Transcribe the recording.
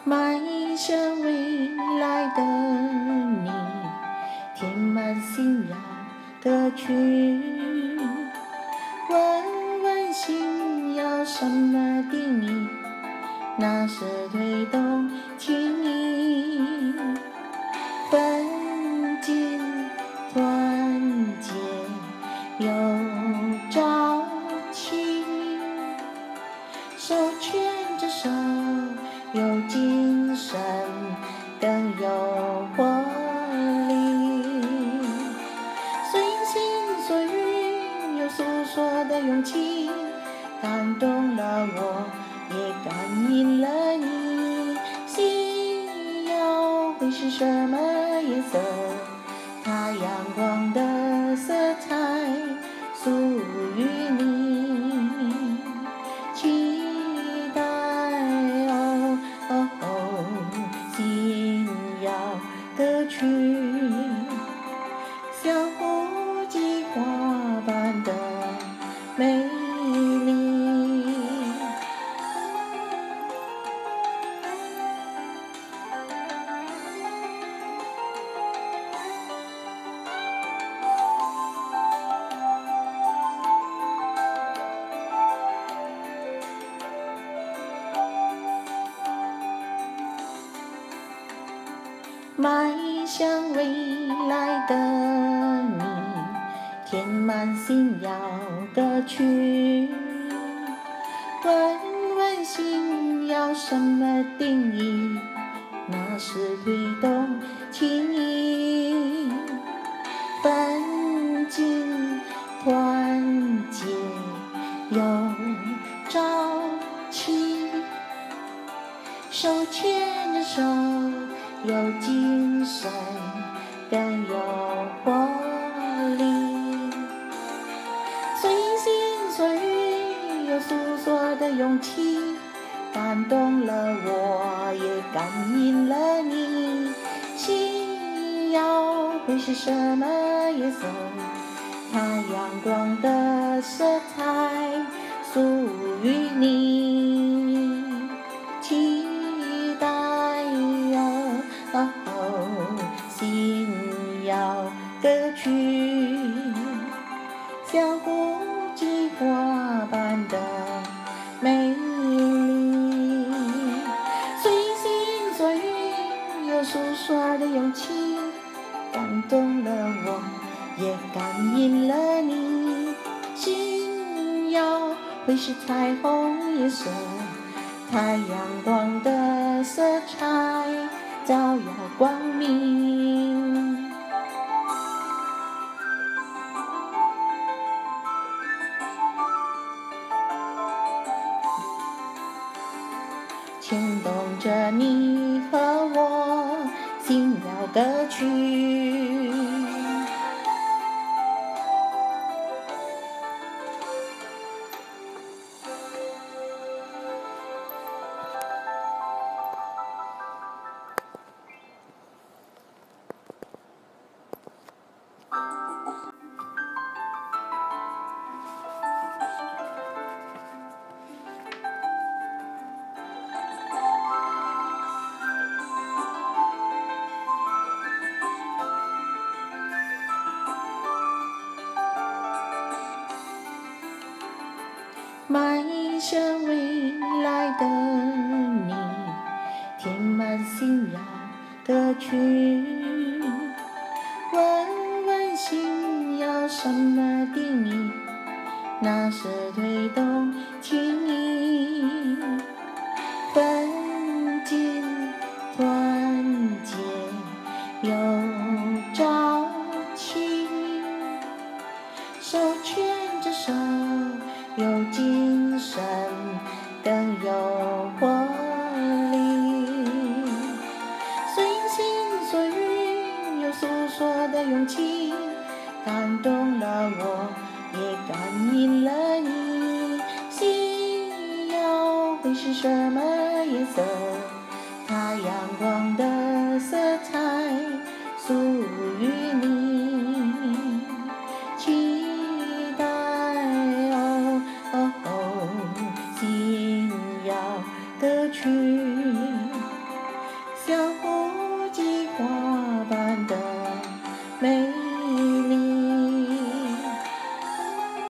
迈向未来的你，填满信仰的歌曲。问问心要什么定义？那是推动情谊，奋进团结有朝气，手牵着手有精神更有活力，随心所欲有诉说的勇气，感动了我也感应了你。信要会是什么颜色？它阳光的色彩属于你，期待信要歌曲，像无计划般的美丽。迈向未来的你，填满信仰歌曲。问问心要什么定义？那是推动情谊，奋进团结有朝气，手牵着手有精神更有活力，随心所欲有诉说的勇气，感动了我也感应了你。信要会是什么颜色？它阳光的色彩属于你，期待信要歌曲，像无计划般的美丽，随心所欲有诉说的勇气，感动了我也感应了你。信要会是彩虹颜色，太阳光的色彩照耀光明，牵动着你和我信要歌曲。迈向未来的你，填满信仰歌曲。问问心要什么定义？那是推动情谊，奋进团结有朝气，手牵着手有精神更有活力，随心所欲有诉说的勇气，感动了我也感应了你。信要会是什么颜色？它阳光的色彩